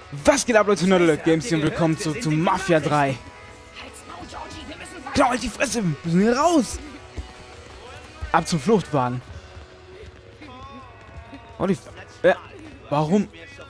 Was geht ab, Leute? Nerdalert Games hier und willkommen zurück zu Mafia 3. Klau, halt die Fresse! Wir müssen hier raus! Ab zum Fluchtwagen. Oh, warum?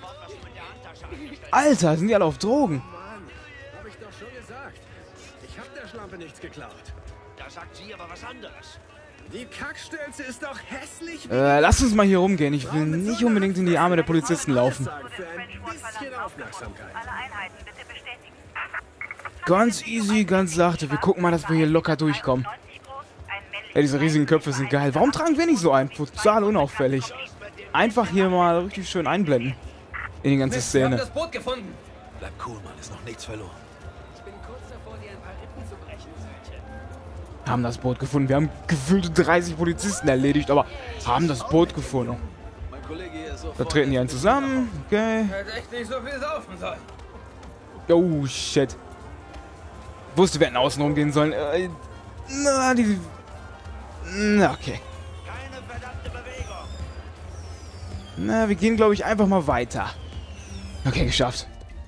Alter, sind die alle auf Drogen? Mann, hab ich doch schon gesagt. Ich hab der Schlampe nichts geklaut. Da sagt sie aber was anderes. Die Kackstelze ist doch hässlich. Lass uns mal hier rumgehen. Ich will nicht unbedingt in die Arme der Polizisten laufen. Für ein bisschen Aufmerksamkeit. Alle Einheiten bitte bestätigen. Ganz easy, ganz sachte. Wir gucken mal, dass wir hier locker durchkommen. 90 groß, ein männlicher Ey, diese riesigen Köpfe sind geil. Warum tragen wir nicht so ein? Total unauffällig. Einfach hier mal richtig schön einblenden. In die ganze Wir haben Szene. das Boot gefunden. Bleib cool, Mann, ist noch nichts verloren. Ich bin kurz davor, dir ein paar Rippen zu brechen. Haben das Boot gefunden. Wir haben gefühlt 30 Polizisten erledigt, aber haben das Boot gefunden. Mein Kollege hier ist so Da treten die einen zusammen. Okay. Hätte echt nicht so viel saufen sollen. Oh, shit. Wusste, wir hätten außen rumgehen sollen. Na, die... Na, okay. keine verdammte Bewegung. Na, wir gehen, glaube ich, einfach mal weiter. Okay, geschafft.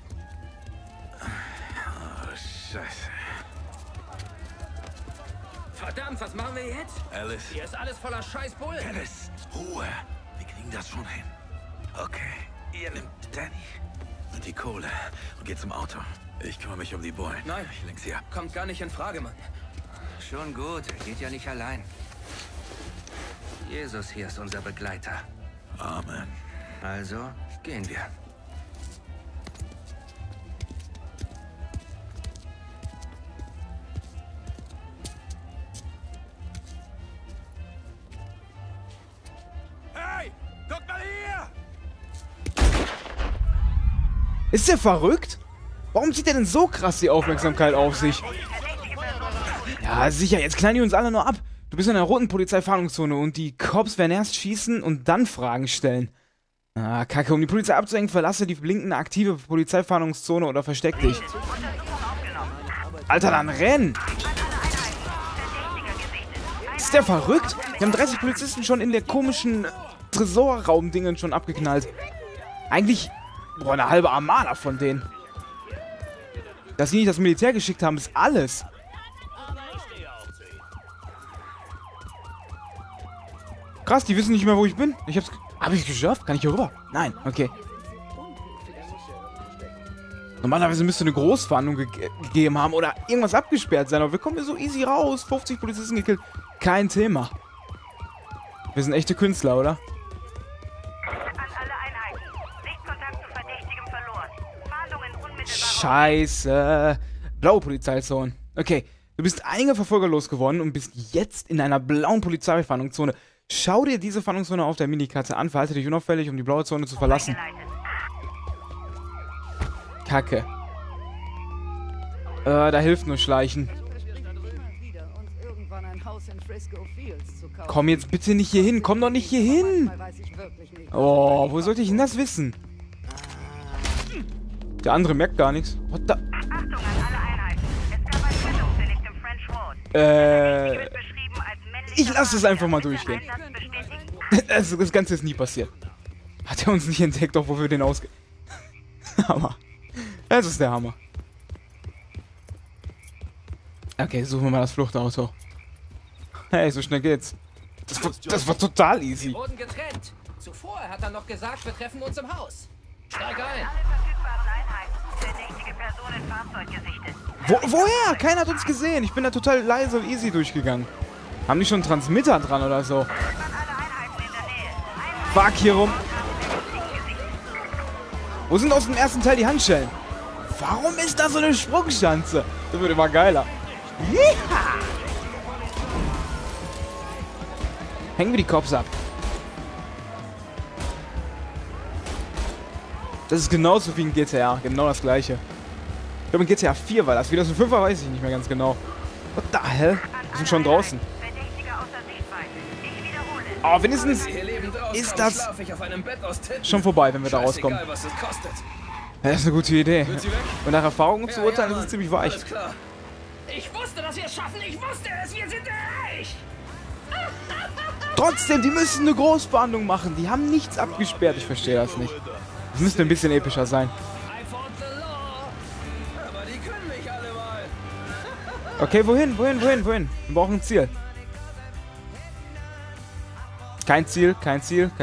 Oh, Scheiße. Verdammt, was machen wir jetzt? Alice, Hier ist alles voller Scheißbullen. Alice, Ruhe. Wir kriegen das schon hin. Okay, ihr nehmt Danny und die Kohle und geht zum Auto. Ich kümmere mich um die Bullen. Nein. Ich lenk sie ab. Kommt gar nicht in Frage, Mann. Schon gut, er geht ja nicht allein. Jesus hier ist unser Begleiter. Amen. Also gehen wir. Hey, guck mal hier! Ist der verrückt? Warum zieht er denn so krass die Aufmerksamkeit auf sich? Ja, sicher, jetzt knallen die uns alle nur ab. Du bist in einer roten Polizeifahndungszone und die Cops werden erst schießen und dann Fragen stellen. Ah, Kacke, um die Polizei abzulenken, verlasse die blinkende aktive Polizeifahndungszone oder versteck dich. Alter, dann renn! Ist der verrückt? Wir haben 30 Polizisten schon in der komischen Tresorraum-Dingen schon abgeknallt. Eigentlich, boah, eine halbe Armada von denen. Dass sie nicht das Militär geschickt haben, ist alles. Krass, die wissen nicht mehr, wo ich bin. Hab ich geschafft? Kann ich hier rüber? Nein, okay. Normalerweise müsste eine Großfahndung gegeben haben oder irgendwas abgesperrt sein, aber wir kommen hier so easy raus. 50 Polizisten gekillt. Kein Thema. Wir sind echte Künstler, oder? An alle Einheiten. Sichtkontakt zu Verdächtigem verloren. Fahndungen unmittelbar. Scheiße. Blaue Polizeizone. Okay, du bist einige Verfolger losgeworden und bist jetzt in einer blauen Polizeifahndungszone. Schau dir diese Fahndungszone auf der Minikarte an. Verhalte dich unauffällig, um die blaue Zone zu verlassen. Kacke. Da hilft nur Schleichen. Komm jetzt bitte nicht hier hin. Komm doch nicht hier hin. Oh, wo sollte ich denn das wissen? Der andere merkt gar nichts. What the... Achtung an alle Einheiten. Es gab ein Tötungsdelikt im French Road. Beschrieben als männlicher Ich lasse es einfach mal durchgehen. Einsatz bestätigt. Das Ganze ist nie passiert. Hat er uns nicht entdeckt, obwohl wir den ausge... Hammer. Das ist der Hammer. Okay, suchen wir mal das Fluchtauto. Hey, so schnell geht's. Das war total Wir easy. wurden getrennt. Zuvor hat er noch gesagt, wir treffen uns im Haus. Steig ein. Alle verfügbaren Einheiten. Verdächtige Person im Fahrzeug gesichtet. Woher? Keiner hat uns gesehen. Ich bin da total leise und easy durchgegangen. Haben die schon einen Transmitter dran oder so? An alle Einheiten in der Nähe. Fuck, hier rum. Wo sind aus dem ersten Teil die Handschellen? Warum ist da so eine Sprungschanze? Das wird immer geiler. Yeeha! Hängen wir die Cops ab. Das ist genauso wie in GTA. Genau das gleiche. Ich glaube in GTA 4 war das. Wie das in 5 war, weiß ich nicht mehr ganz genau. What the hell? Wir sind schon draußen. Verdächtiger außer Sichtweite. Ich wiederhole. Oh, wenigstens Hier lebend rauskommen, ist das schlaf ich auf einem Bett aus Titten. schon vorbei, wenn wir da rauskommen. Scheißegal, was es kostet. Das ist eine gute Idee. Sind Sie weg? Und nach Erfahrung zu urteilen, ist Mann. es ziemlich weich. Alles klar. Ich wusste, dass wir es schaffen. Ich wusste es. Wir sind reich. Trotzdem, die müssen eine Großfahndung machen. Die haben nichts abgesperrt. Ich verstehe das nicht. Das müsste ein bisschen epischer sein. Okay, wohin? Wir brauchen ein Ziel. Kein Ziel. Okay.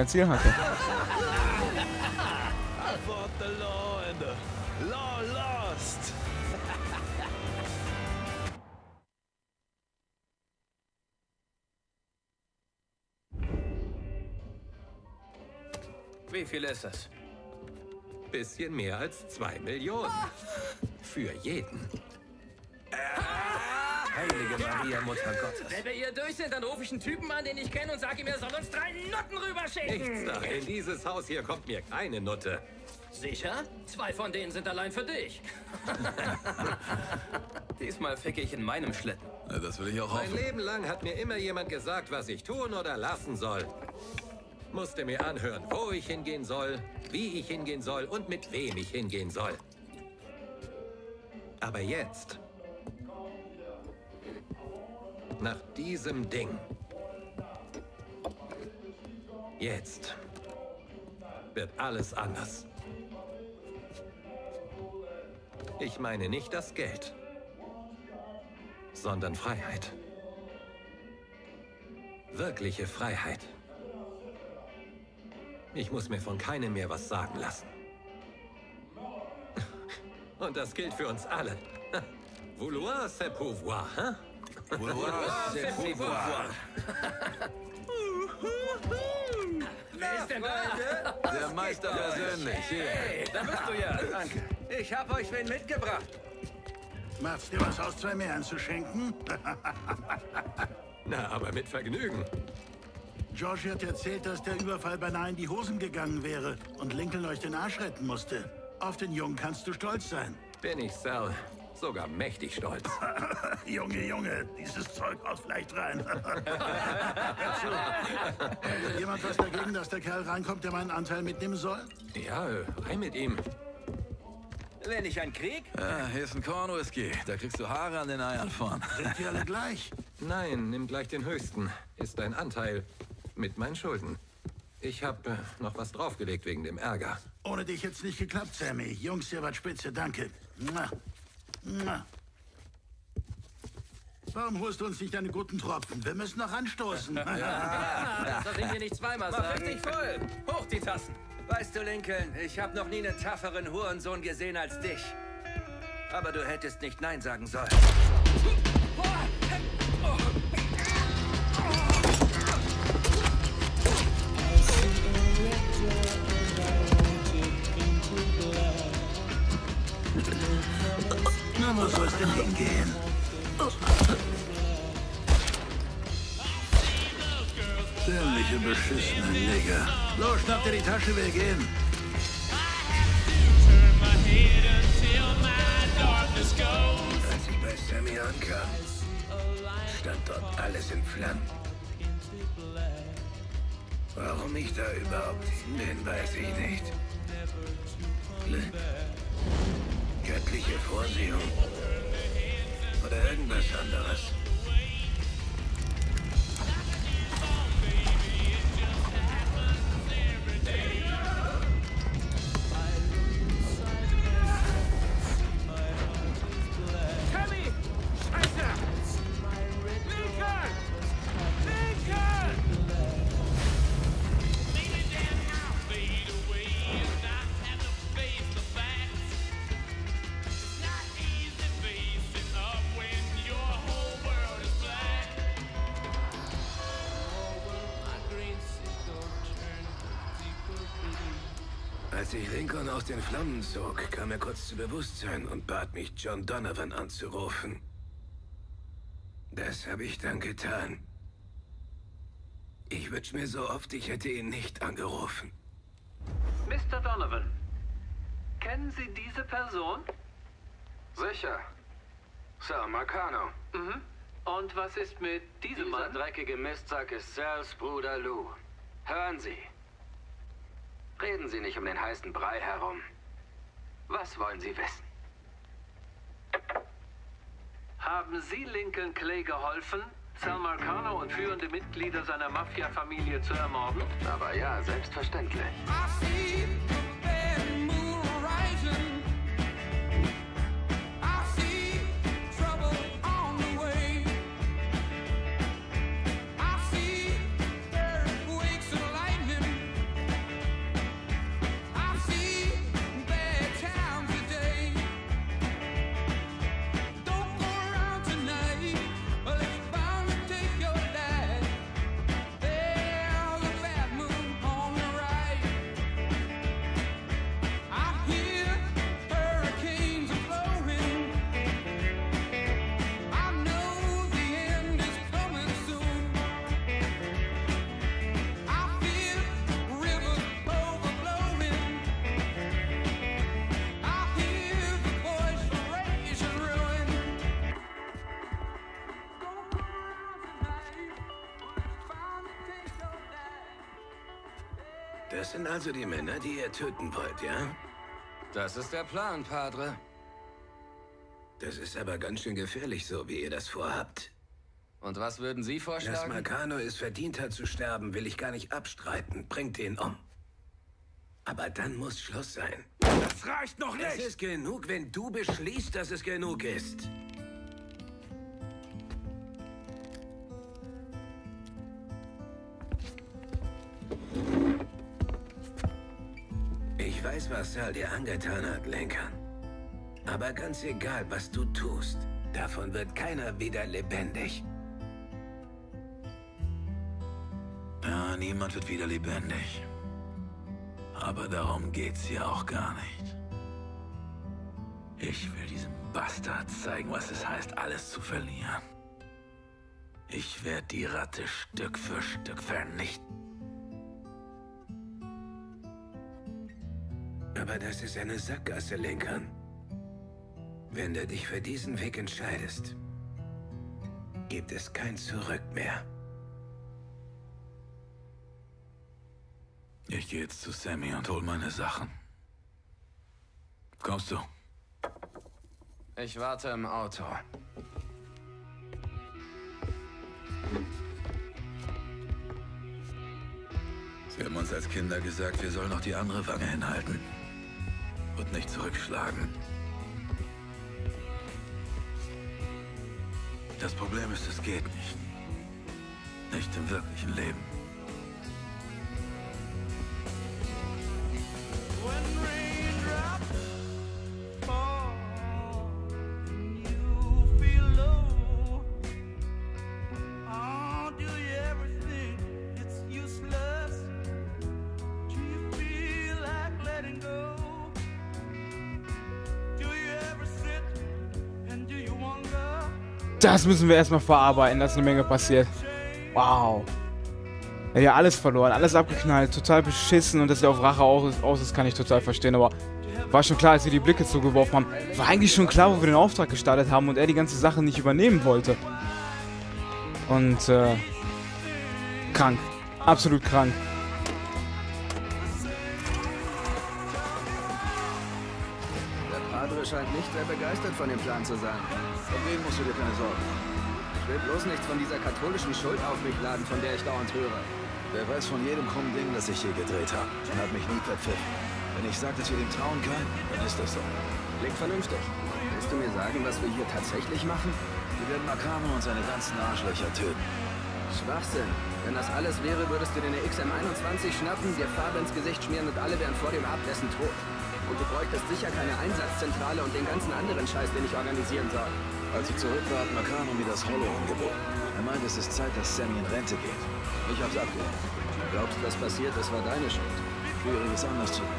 Wie viel ist es? Bisschen mehr als 2 Millionen. Für jeden. Heilige Maria, Mutter Gottes. Wenn wir hier durch sind, dann rufe ich einen Typen an, den ich kenne und sage ihm, er soll uns 3 Nutten rüberschicken. Nichts da. In dieses Haus hier kommt mir keine Nutte. Sicher? 2 von denen sind allein für dich. Diesmal ficke ich in meinem Schlitten. Ja, das will ich auch Mein hoffen. Leben lang hat mir immer jemand gesagt, was ich tun oder lassen soll. Musste mir anhören, wo ich hingehen soll, wie ich hingehen soll und mit wem ich hingehen soll. Aber jetzt, nach diesem Ding, jetzt wird alles anders. Ich meine nicht das Geld, sondern Freiheit. Wirkliche Freiheit. Ich muss mir von keinem mehr was sagen lassen. Und das gilt für uns alle. Vouloir, c'est pouvoir, hein? Vouloir, c'est pouvoir. Wer ist denn da? Der Meister persönlich. Hier. Hey, da bist du ja. Danke. Ich hab euch wen mitgebracht. Macht's dir was aus, 2 mehr anzuschenken? Na, aber mit Vergnügen. George hat erzählt, dass der Überfall beinahe in die Hosen gegangen wäre und Lincoln euch den Arsch retten musste. Auf den Jungen kannst du stolz sein. Bin ich, Sal. Sogar mächtig stolz. Junge, dieses Zeug haut vielleicht rein. Hat jemand was dagegen, dass der Kerl reinkommt, der meinen Anteil mitnehmen soll? Ja, rein mit ihm. Wenn ich einen Krieg? Ja, hier ist ein Kornwhisky. Da kriegst du Haare an den Eiern von. Sind die alle gleich? Nein, nimm gleich den höchsten. Ist dein Anteil mit meinen Schulden. Ich habe noch was draufgelegt wegen dem Ärger. Ohne dich jetzt nicht geklappt, Sammy. Jungs, ihr wart spitze, danke. Mua. Mua. Warum holst du uns nicht deine guten Tropfen? Wir müssen noch anstoßen. Das soll ich hier nicht zweimal Mach sagen. richtig voll. Hoch die Tassen. Weißt du, Lincoln, ich habe noch nie einen tafferen Hurensohn gesehen als dich. Aber du hättest nicht Nein sagen sollen. Na, wo soll's denn hingehen? Dämliche, beschissene Nigger. Los, schnapp dir die Tasche, wir gehen. Als ich bei Sammy ankam, stand dort alles in Flammen. Warum ich da überhaupt hin bin, weiß ich nicht. Glück. Göttliche Vorsehung. Oder irgendwas anderes. Tommy! Scheiße! Lincoln! Lincoln! Als ich Lincoln aus den Flammen zog, kam er kurz zu Bewusstsein und bat mich, John Donovan anzurufen. Das habe ich dann getan. Ich wünsche mir so oft, ich hätte ihn nicht angerufen. Mr. Donovan, kennen Sie diese Person? Sicher. Sal Marcano. Mhm. Und was ist mit diesem Dieser Mann? dreckige Mistsack ist Sals Bruder Lou. Hören Sie. Reden Sie nicht um den heißen Brei herum. Was wollen Sie wissen? Haben Sie Lincoln Clay geholfen, Sal Marcano und führende Mitglieder seiner Mafia-Familie zu ermorden? Aber ja, selbstverständlich. Das sind also die Männer, die ihr töten wollt, ja? Das ist der Plan, Padre. Das ist aber ganz schön gefährlich, so wie ihr das vorhabt. Und was würden Sie Dass vorschlagen? Marcano es verdient hat zu sterben, will ich gar nicht abstreiten. Bringt ihn um. Aber dann muss Schluss sein. Das reicht noch nicht! Es ist genug, wenn du beschließt, dass es genug ist. Ich weiß, was Sal dir angetan hat, Lincoln. Aber ganz egal, was du tust, davon wird keiner wieder lebendig. Ja, niemand wird wieder lebendig. Aber darum geht's hier auch gar nicht. Ich will diesem Bastard zeigen, was es heißt, alles zu verlieren. Ich werde die Ratte Stück für Stück vernichten. Aber das ist eine Sackgasse, Lincoln. Wenn du dich für diesen Weg entscheidest, gibt es kein Zurück mehr. Ich gehe jetzt zu Sammy und hol meine Sachen. Kommst du? Ich warte im Auto. Sie haben uns als Kinder gesagt, wir sollen noch die andere Wange hinhalten. Und nicht zurückschlagen. Das Problem ist, es geht nicht. Nicht im wirklichen Leben. Das müssen wir erstmal verarbeiten, dass eine Menge passiert. Wow. Er hat ja alles verloren, alles abgeknallt, total beschissen und dass er auf Rache aus ist, kann ich total verstehen, aber war schon klar, als wir die Blicke zugeworfen haben. War eigentlich schon klar, wo wir den Auftrag gestartet haben und er die ganze Sache nicht übernehmen wollte. Und, krank. Absolut krank. Der Padre scheint nicht sehr begeistert von dem Plan zu sein. Von wem musst du dir keine Sorgen machen? Ich will bloß nichts von dieser katholischen Schuld auf mich laden, von der ich dauernd höre. Wer weiß von jedem krummen Ding, das ich je gedreht habe. Und hat mich nie verpfiffen. Wenn ich sage, dass wir dem trauen können, dann ist das so. Klingt vernünftig. Willst du mir sagen, was wir hier tatsächlich machen? Wir werden Marcano und seine ganzen Arschlöcher töten. Schwachsinn. Wenn das alles wäre, würdest du dir eine XM21 schnappen, dir Farbe ins Gesicht schmieren und alle wären vor dem Abendessen tot. Und du bräuchtest sicher keine Einsatzzentrale und den ganzen anderen Scheiß, den ich organisieren soll. Als ich zurück war, hat Marcano mir das Hollow angeboten. Er meinte, es ist Zeit, dass Sammy in Rente geht. Ich hab's abgelehnt. Glaubst du, was passiert ist, war deine Schuld? Schwieriges anders zu.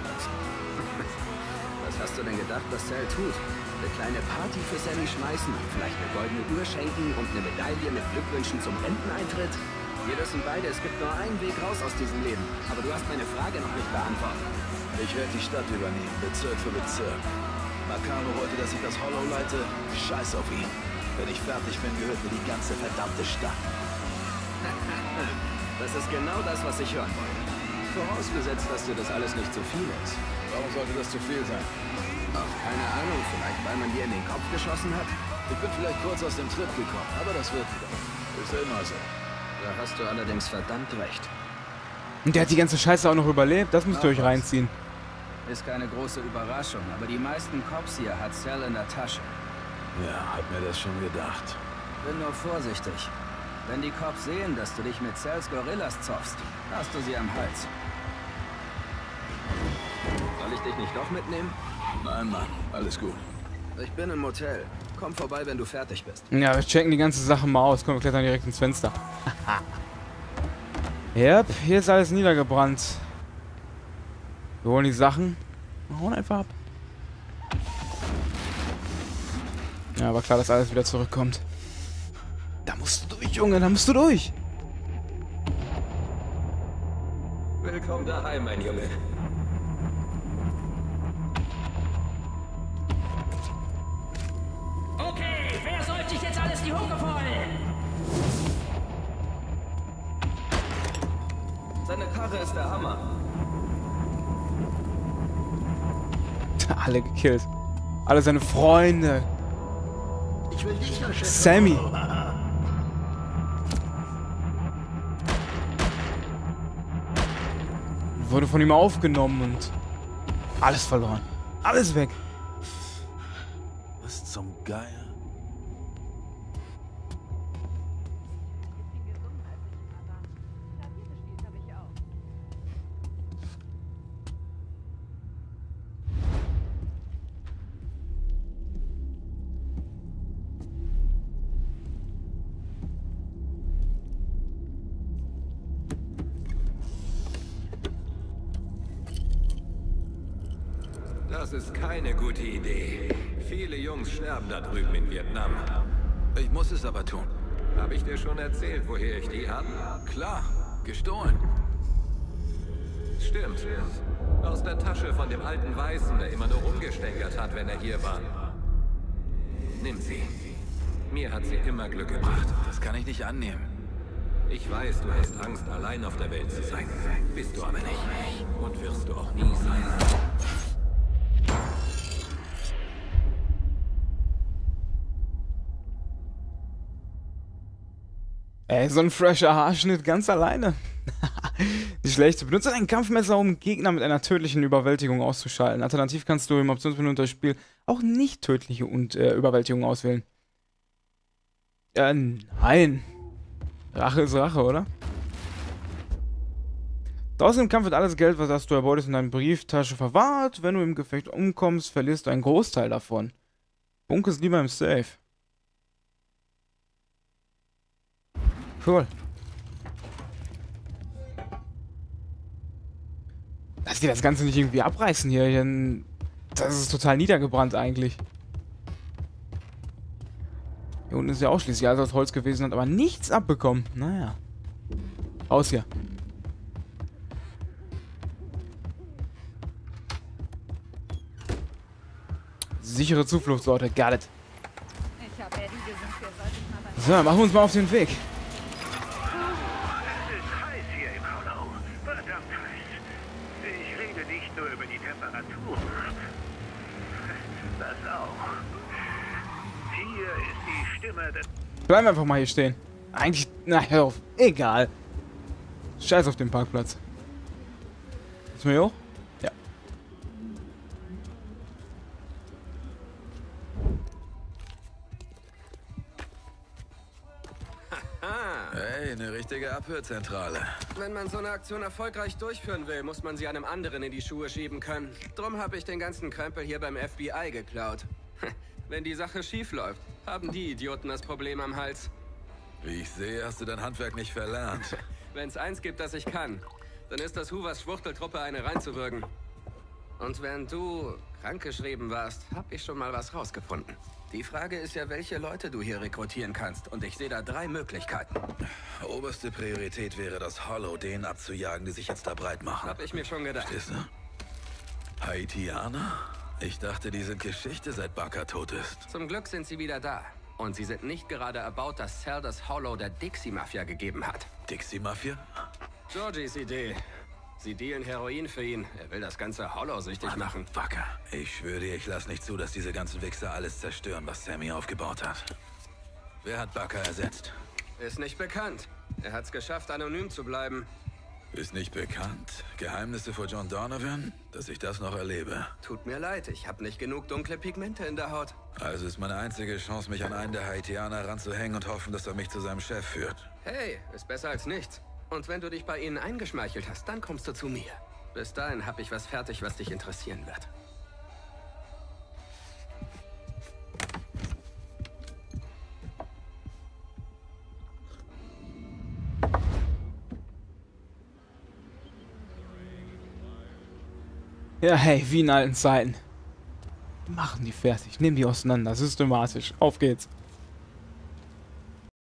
Was hast du denn gedacht, was Sal tut? Eine kleine Party für Sammy schmeißen, vielleicht eine goldene Uhr schenken und eine Medaille mit Glückwünschen zum Renteneintritt? Wir wissen beide, es gibt nur einen Weg raus aus diesem Leben. Aber du hast meine Frage noch nicht beantwortet. Ich werde die Stadt übernehmen, Bezirk für Bezirk. Marcano wollte, dass ich das Hollow leite. Scheiß auf ihn. Wenn ich fertig bin, gehört mir die ganze verdammte Stadt. Das ist genau das, was ich hören wollte. Vorausgesetzt, dass dir das alles nicht zu viel ist. Warum sollte das zu viel sein? Ach, keine Ahnung, vielleicht weil man dir in den Kopf geschossen hat? Ich bin vielleicht kurz aus dem Trip gekommen, aber das wird wieder. Ist immer so. Da hast du allerdings verdammt recht. Und der hat die ganze Scheiße auch noch überlebt, das müsst ihr euch reinziehen. Ist keine große Überraschung, aber die meisten Cops hier hat Sal in der Tasche. Ja, hab mir das schon gedacht. Bin nur vorsichtig. Wenn die Cops sehen, dass du dich mit Sals Gorillas zoffst, hast du sie am Hals. Soll ich dich nicht doch mitnehmen? Nein, Mann, alles gut. Ich bin im Motel. Komm vorbei, wenn du fertig bist. Ja, wir checken die ganze Sache mal aus. Komm, wir klettern direkt ins Fenster. Yep, hier ist alles niedergebrannt. Wir holen die Sachen. Wir hauen einfach ab. Ja, war klar, dass alles wieder zurückkommt. Da musst du durch, Junge, da musst du durch. Willkommen daheim, mein Junge. Okay, wer säuft sich jetzt alles die Hucke voll? Seine Karre ist der Hammer. Alle gekillt. Alle seine Freunde. Ich will dich, Chef. Sammy. Wurde von ihm aufgenommen und alles verloren. Alles weg. Was zum Geier? Das ist keine gute Idee. Viele Jungs sterben da drüben in Vietnam. Ich muss es aber tun. Habe ich dir schon erzählt, woher ich die habe? Klar, gestohlen. Stimmt. Aus der Tasche von dem alten Weißen, der immer nur rumgestänkert hat, wenn er hier war. Nimm sie. Mir hat sie immer Glück gebracht. Das kann ich nicht annehmen. Ich weiß, du hast Angst, allein auf der Welt zu sein. Bist du aber nicht. Und wirst du auch nie sein. Ey, so ein fresher Haarschnitt ganz alleine. Nicht schlecht. Benutze ein Kampfmesser, um Gegner mit einer tödlichen Überwältigung auszuschalten. Alternativ kannst du im Optionsmenü das Spiel auch nicht tödliche Überwältigung auswählen. Nein. Rache ist Rache, oder? Draußen im Kampf wird alles Geld, was du erbeutest, in deiner Brieftasche verwahrt. Wenn du im Gefecht umkommst, verlierst du einen Großteil davon. Bunker ist lieber im Safe. Cool. Lass die das Ganze nicht irgendwie abreißen hier. Das ist total niedergebrannt eigentlich. Hier unten ist ja auch schließlich alles aus Holz gewesen, hat aber nichts abbekommen. Naja. Raus hier. Sichere Zufluchtsorte. Got it. So, machen wir uns mal auf den Weg. Bleiben wir einfach mal hier stehen. Eigentlich, na hör auf. Egal. Scheiß auf den Parkplatz. Ist mir hoch? Ja. Hey, eine richtige Abhörzentrale. Wenn man so eine Aktion erfolgreich durchführen will, muss man sie einem anderen in die Schuhe schieben können. Drum habe ich den ganzen Krempel hier beim FBI geklaut. Wenn die Sache schief läuft, haben die Idioten das Problem am Hals. Wie ich sehe, hast du dein Handwerk nicht verlernt. Wenn's eins gibt, das ich kann, dann ist das Hoovers Schwuchteltruppe eine reinzuwürgen. Und wenn du krankgeschrieben warst, hab ich schon mal was rausgefunden. Die Frage ist ja, welche Leute du hier rekrutieren kannst. Und ich sehe da 3 Möglichkeiten. Oberste Priorität wäre das Hollow, denen abzujagen, die sich jetzt da breit machen. Hab ich mir schon gedacht. Verstehst du? Haitianer? Ich dachte, die sind Geschichte, seit Barker tot ist. Zum Glück sind sie wieder da. Und sie sind nicht gerade erbaut, dass Sal das Hollow der Dixie-Mafia gegeben hat. Dixie-Mafia? Georgies Idee. Sie dealen Heroin für ihn. Er will das ganze Hollow süchtig machen. Fucker. Ich schwöre dir, ich lass nicht zu, dass diese ganzen Wichser alles zerstören, was Sammy aufgebaut hat. Wer hat Barker ersetzt? Ist nicht bekannt. Er hat's geschafft, anonym zu bleiben. Ist nicht bekannt. Geheimnisse vor John Donovan? Dass ich das noch erlebe. Tut mir leid, ich habe nicht genug dunkle Pigmente in der Haut. Also ist meine einzige Chance, mich an einen der Haitianer ranzuhängen und hoffen, dass er mich zu seinem Chef führt. Hey, ist besser als nichts. Und wenn du dich bei ihnen eingeschmeichelt hast, dann kommst du zu mir. Bis dahin habe ich was fertig, was dich interessieren wird. Ja, hey, wie in alten Zeiten. Machen die fertig, nehmen die auseinander, systematisch. Auf geht's.